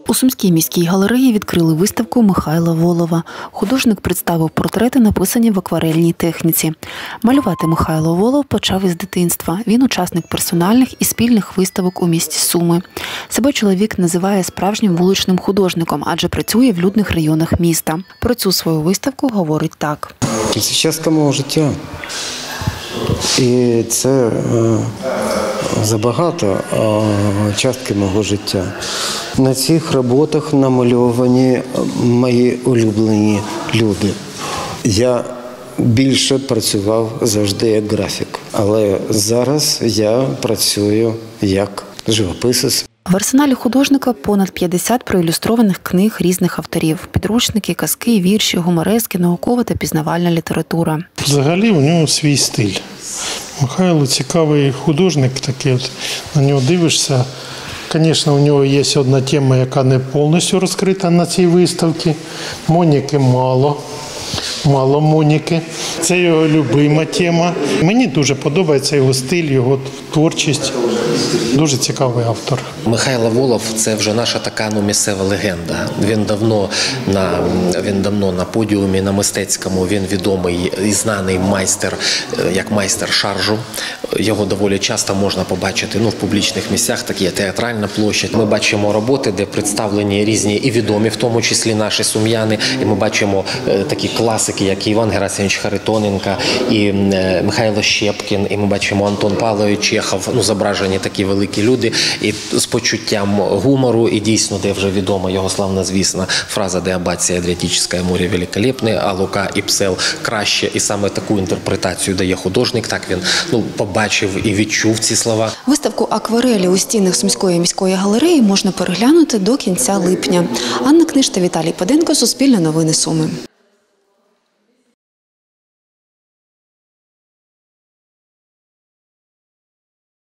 У Сумській міській галереї відкрили виставку Михайла Волова. Художник представив портрети, написані в акварельній техніці. Малювати Михайло Волов почав із дитинства. Він учасник персональних і спільних виставок у місті Суми. Себе чоловік називає справжнім вуличним художником, адже працює в людних районах міста. Про цю свою виставку говорить так. Це частка мого життя. І це забагато частки мого життя. На цих роботах намальовані мої улюблені люди. Я більше працював завжди як графік, але зараз я працюю як живописець. В арсеналі художника понад 50 проілюстрованих книг різних авторів. Підручники, казки, вірші, гуморески, наукова та пізнавальна література. Взагалі у нього свій стиль. Михайло цікавий художник такий, на нього дивишся. Звісно, у нього є одна тема, яка не повністю розкрита на цій виставці. Моніки мало Моніки. Це його любима тема. Мені дуже подобається його стиль, його творчість. Дуже цікавий автор. Михайло Волов – це вже наша така місцева легенда. Він давно на подіумі, на мистецькому. Він відомий і знаний майстер, як майстер шаржу. Його доволі часто можна побачити в публічних місцях, такі є театральна площадь. Ми бачимо роботи, де представлені різні і відомі, в тому числі наші сум'яни. І ми бачимо такі класики, як Іван Герасимович Харитоненко, і Михайло Щепкін, і ми бачимо Антон Павлович Чехов, зображені такі великі люди, і з почуттям гумору, і дійсно, де вже відома його славнозвісна фраза «Де Аббація Адріатичне море великолепне, а Лука і Псел краще». І саме таку інтерпретацію дає художник, так він побачив і відчув ці слова. Виставку акварелі у стінах Сумської міської галереї можна переглянути до кінця липня. Анна Книж та Віталій Паденко, Суспільне новини Суми.